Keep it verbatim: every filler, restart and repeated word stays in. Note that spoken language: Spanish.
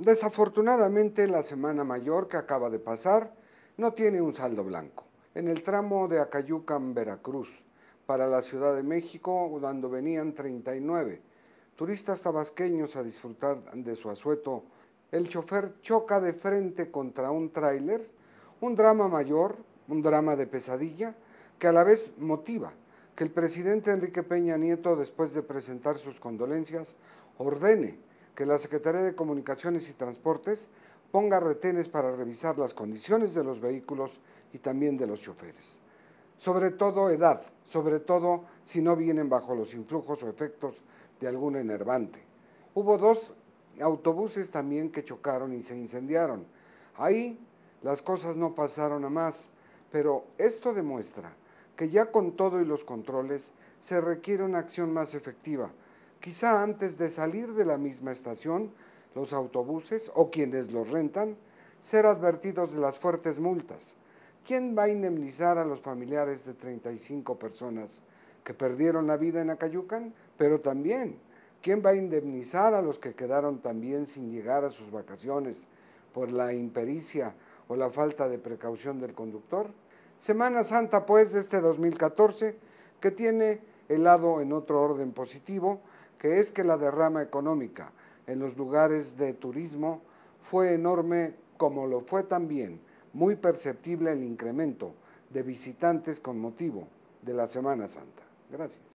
Desafortunadamente, la Semana Mayor que acaba de pasar no tiene un saldo blanco. En el tramo de Acayucan, Veracruz, para la Ciudad de México, cuando venían treinta y nueve turistas tabasqueños a disfrutar de su asueto, el chofer choca de frente contra un tráiler, un drama mayor, un drama de pesadilla, que a la vez motiva que el presidente Enrique Peña Nieto, después de presentar sus condolencias, ordene que la Secretaría de Comunicaciones y Transportes ponga retenes para revisar las condiciones de los vehículos y también de los choferes. Sobre todo edad, sobre todo si no vienen bajo los influjos o efectos de algún enervante. Hubo dos autobuses también que chocaron y se incendiaron. Ahí las cosas no pasaron a más, pero esto demuestra que ya con todo y los controles se requiere una acción más efectiva. Quizá antes de salir de la misma estación, los autobuses o quienes los rentan, ser advertidos de las fuertes multas. ¿Quién va a indemnizar a los familiares de treinta y cinco personas que perdieron la vida en Acayucan? Pero también, ¿quién va a indemnizar a los que quedaron también sin llegar a sus vacaciones por la impericia o la falta de precaución del conductor? Semana Santa, pues, de este dos mil catorce, que tiene el lado en otro orden positivo, que es que la derrama económica en los lugares de turismo fue enorme, como lo fue también muy perceptible el incremento de visitantes con motivo de la Semana Santa. Gracias.